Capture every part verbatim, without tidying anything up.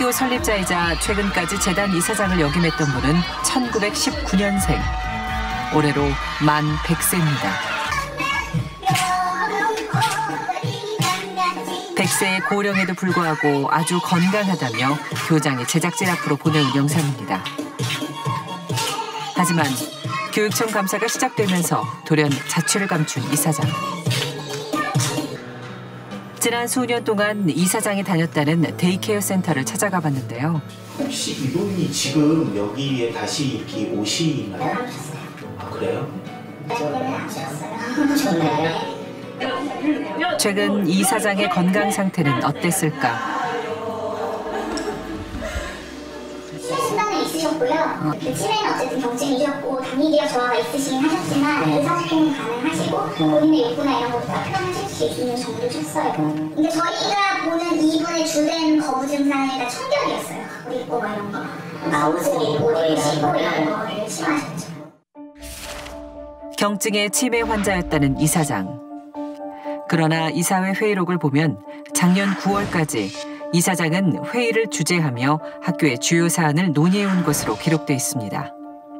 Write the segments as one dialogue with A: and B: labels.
A: 학교 설립자이자 최근까지 재단 이사장을 역임했던 분은 천구백십구 년생. 올해로 만 백 세입니다. 백 세의 고령에도 불구하고 아주 건강하다며 교장이 제작진 앞으로 보내온 영상입니다. 하지만 교육청 감사가 시작되면서 돌연 자취를 감춘 이사장. 지난 수년 동안 이사장이 다녔다는 데이케어 센터를 찾아가 봤는데요.
B: 혹시 이분이 지금 여기에 다시 이렇게 오시나요? 아, 그래요?
A: 최근 이사장의 건강 상태는 어땠을까?
C: 순간은 있으셨고요. 그 치매는 어쨌든 경증이셨고 당뇨기와 저하가 있으시긴 하셨지만 의사소통은 가능하시고 본인의 욕구나 이런 것도 다 표현하실 수 있는 정도셨어요. 근데 저희가 보는 이분의 주된 거부 증상이 다 청결이었어요. 옷 입고 막 이런 거. 아, 옷을 입고 옷 입으시고 이런 거를 심하셨죠.
A: 경증의 치매 환자였다는 이사장. 그러나 이사회 회의록을 보면 작년 구월까지 이사장은 회의를 주재하며 학교의 주요 사안을 논의해온 것으로 기록돼 있습니다.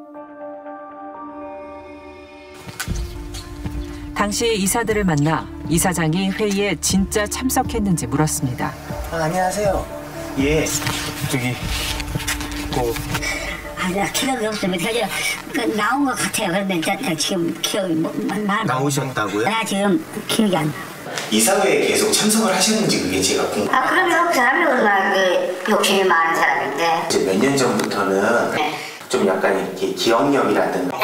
A: 당시 이사들을 만나 이사장이 회의에 진짜 참석했는지 물었습니다.
B: 아, 안녕하세요. 예, 저기 뭐.
D: 아, 나 기억이 없으면 그냥 나온 것 같아요. 그런데 일단 지금 기억이 뭐, 말
B: 나오셨다고요?
D: 나 지금 기억이 안 나.
B: 이사회에 계속 참석을 하셨는지 그게 제가 궁금.
D: 아, 그러면 그 사람이 얼마나 그 욕심이 많은 사람인데.
B: 이제 몇 년 전부터는
D: 네.
B: 좀 약간 이렇게 기억력이라든가.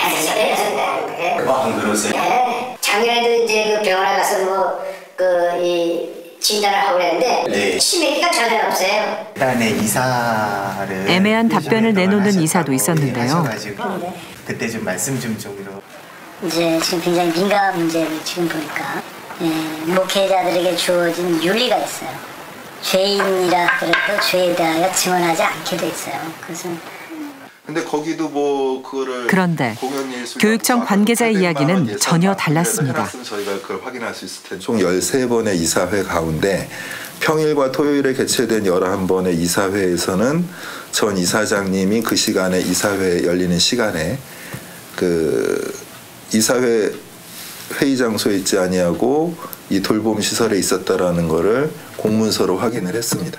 B: 아, 그러세요?
D: 네. 작년에도 이제 그 병원에 가서 뭐 그 이 진단을 하고 그랬는데
B: 네.
D: 치매기가 전혀 없어요.
B: 일단의 이사를
A: 애매한 답변을 내놓는 이사도 있었는데요.
D: 네.
B: 그때 좀 말씀 좀 좀.
D: 이제 지금 굉장히 민감한 문제를 지금 보니까 예, 목회자들에게 주어진 윤리가 있어요. 죄인이라 그래도 죄에 대하여 증언하지 않게 돼 있어요. 그래서
E: 근데 거기도 뭐 그거를
A: 그런데 교육청 관계자의 이야기는 전혀 달랐습니다.
E: 저희가 그걸 확인할 수 있을 텐데. 총 열세 번의 이사회 가운데 평일과 토요일에 개최된 열한 번의 이사회에서는 전 이사장님이 그 시간에 이사회 열리는 시간에 그 이사회 회의 장소에 있지 아니하고 이 돌봄 시설에 있었다라는 거를 공문서로 확인을 했습니다.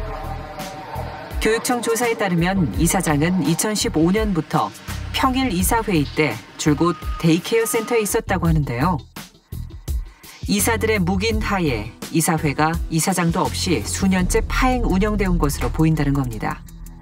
A: 교육청 조사에 따르면 이사장은 이천십오 년부터 평일 이사회의 때 줄곧 데이케어 센터에 있었다고 하는데요. 이사들의 묵인 하에 이사회가 이사장도 없이 수년째 파행 운영돼 온 것으로 보인다는 겁니다.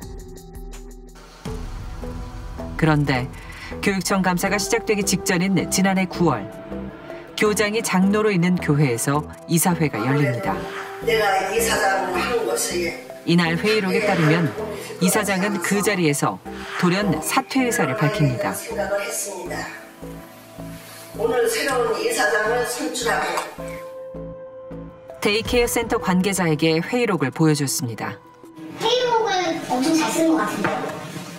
A: 그런데 교육청 감사가 시작되기 직전인 지난해 구월, 교장이 장로로 있는 교회에서 이사회가 열립니다.
D: 내가 이사장 한 것이
A: 이날 회의록에 따르면 이사장은 그 자리에서 돌연 사퇴 의사를 밝힙니다.
D: 생각을 했습니다. 오늘 새로운 이사장을 선출하고
A: 데이케어 센터 관계자에게 회의록을 보여줬습니다.
C: 회의록을 엄청 잘 쓴 것 같은데요.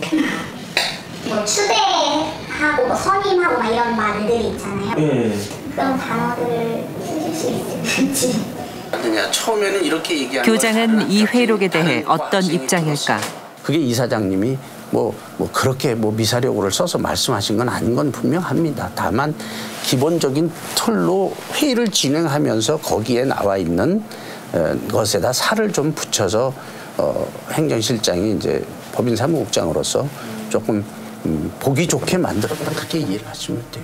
C: 뭐 추대하고 뭐 선임하고 막 이런 말들이 있잖아요.
B: 네.
C: 그런 단어들을 쓰실 수 있을지.
F: 그냥 처음에는 이렇게 얘기하는
A: 교장은 이 회의록에 대해 어떤 입장일까?
F: 그게 이사장님이 뭐, 뭐 그렇게 뭐 미사력을 써서 말씀하신 건 아닌 건 분명합니다. 다만 기본적인 틀로 회의를 진행하면서 거기에 나와 있는 어, 것에다 살을 좀 붙여서 어, 행정실장이 이제 법인사무국장으로서 조금 음, 보기 좋게 만들었다, 그렇게 이해를 하시면 돼요.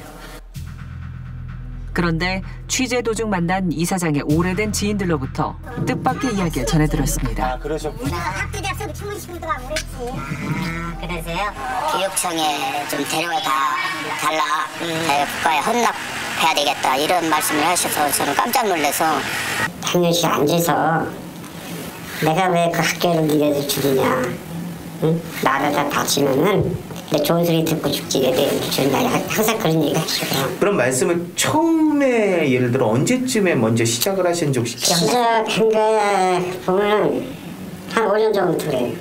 A: 그런데 취재 도중 만난 이사장의 오래된 지인들로부터 뜻밖의 이야기를 전해들었습니다.
B: 아, 그러셨구나.
C: 학교 대학생도 충분히 시키고 막 그랬지.
D: 아, 그러세요? 교육청에 좀 데려다 달라. 음. 국가에 헌납해야 되겠다 이런 말씀을 하셔서 저는 깜짝 놀라서 당연히 앉아서 내가 왜 그 학교를 니네들 줄이냐. 응? 나라다 다치면은 내 좋은 소리 듣고 죽지. 저는 항상 그런 얘기가 하시더라고요.
B: 그런 말씀을 처음에 예를 들어 언제쯤에 먼저 시작을 하셨는지 혹시
D: 시작한 게 보면 한 오 년 정도 그래요.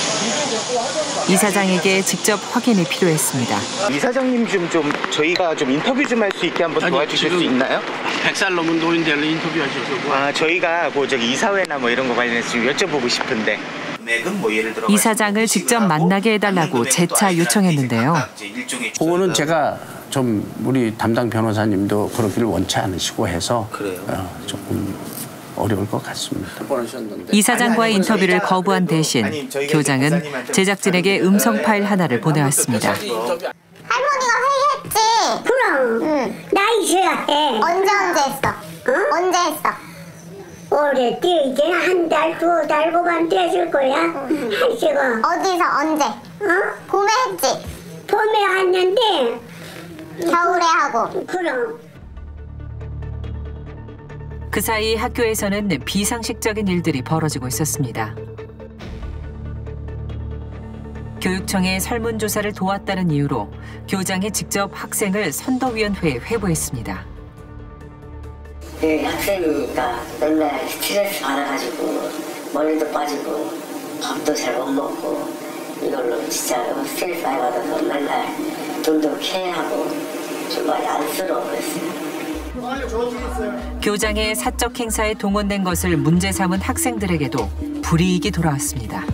A: 이사장에게 직접 확인이 필요했습니다.
B: 이사장님 좀, 좀 저희가 좀 인터뷰 좀 할 수 있게 한번 도와주실 수 있나요?
F: 백 살 넘은 노인들을 인터뷰하셔서
B: 아, 저희가 뭐 저기 이사회나 뭐 이런 거 관련해서 좀 여쭤보고 싶은데.
A: 이사장을 직접 만나게 해달라고 재차 요청했는데요.
F: 그거는 제가 좀 우리 담당 변호사님도 그러기를 원치 않으시고 해서 어, 조금 어려울 것 같습니다.
A: 이사장과의 인터뷰를 거부한 대신 교장은 제작진에게 음성 파일 하나를 보내왔습니다.
C: 할머니가 회의했지?
G: 그럼
C: 응.
G: 나 있어야 해.
C: 언제 언제 했어?
G: 어?
C: 언제 했어?
G: 오래 뛰어 이제 한 달, 두 달 고반 뛰었을 거야.
C: 응.
G: 할수가
C: 어디서 언제?
G: 어?
C: 봄에 했지?
G: 봄에 왔는데
C: 겨울에 하고.
G: 그럼
A: 그 사이 학교에서는 비상식적인 일들이 벌어지고 있었습니다. 교육청의 설문조사를 도왔다는 이유로 교장이 직접 학생을 선도위원회에 회부했습니다.
H: 네, 학생이니까 맨날 스트레스 받아가지고 머리도 빠지고 밥도 잘 못 먹고 이걸로 진짜 너무 스트레스 많이 받아서 맨날 돈도 피해하고 좀 많이 안쓰러워 그랬어요.
A: 교장의 사적 행사에 동원된 것을 문제 삼은 학생들에게도 불이익이 돌아왔습니다.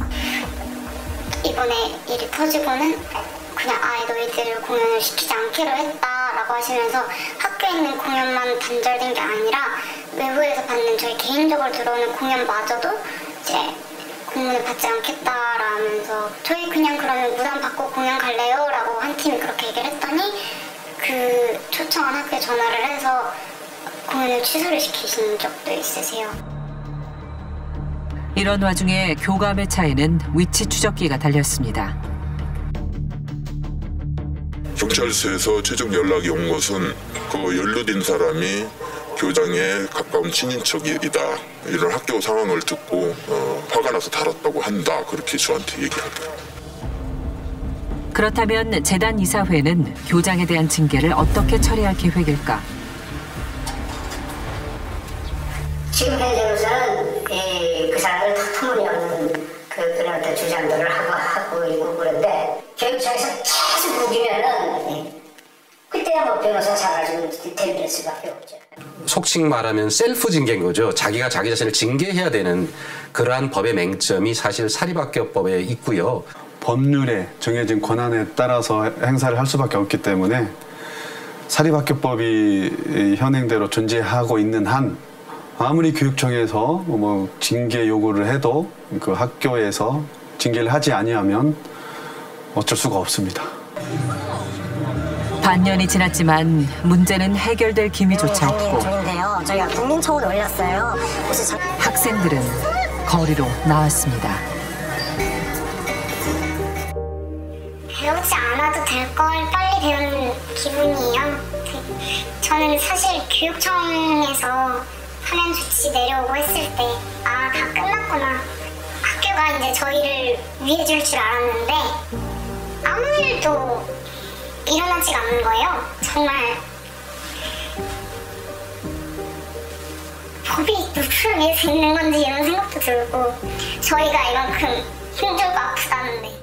C: 이번에 일이 터지고는 그냥 아예 너희들 공연을 시키지 않기로 했다라고 하시면서 학교에 있는 공연만 단절된 게 아니라 외부에서 받는 저희 개인적으로 들어오는 공연마저도 이제 공문을 받지 않겠다라면서 저희 그냥 그러면 무단 받고 공연 갈래요? 라고 한 팀이 그렇게 얘기를 했더니 그 초청한 학교에 전화를 해서 공연을 취소를 시키신 적도 있으세요.
A: 이런 와중에 교감의 차이는 위치 추적기가 달렸습니다.
I: 경찰서에서 최종 연락이 온 것은 그 연루된 사람이 교장의 가까운 친인척이다. 이런 학교 상황을 듣고 어, 화가 나서 달았다고 한다. 그렇게 저한테 얘기를 하더라고요.
A: 그렇다면 재단 이사회는 교장에 대한 징계를 어떻게 처리할 계획일까?
H: 지금 현재로서는 그 사람들 다 터무니없는 그, 그런 주장들을 하고, 하고 있고 그런데 교육청에서 계속 우기면은 그때야 뭐 변호사 잡아주면 대비될 수밖에 없죠.
J: 속칭 말하면 셀프 징계인 거죠. 자기가 자기 자신을 징계해야 되는 그러한 법의 맹점이 사실 사립학교법에 있고요.
K: 법률에 정해진 권한에 따라서 행사를 할 수밖에 없기 때문에 사립학교법이 현행대로 존재하고 있는 한 아무리 교육청에서 뭐 징계 요구를 해도 그 학교에서 징계를 하지 아니하면 어쩔 수가 없습니다.
A: 반년이 지났지만 문제는 해결될 기미조차 없고
H: 저희가 국민청원 올렸어요.
A: 학생들은 거리로 나왔습니다.
C: 배우지 않아도 될 걸 빨리 배우는 기분이에요. 저는 사실 교육청에서 파면 조치 내려오고 했을 때 아, 다 끝났구나. 학교가 이제 저희를 위해줄 줄 알았는데 아무 일도 일어나지 않는 거예요. 정말 법이 누구를 위해서 있는 건지 이런 생각도 들고 저희가 이만큼 힘들고 아프다는데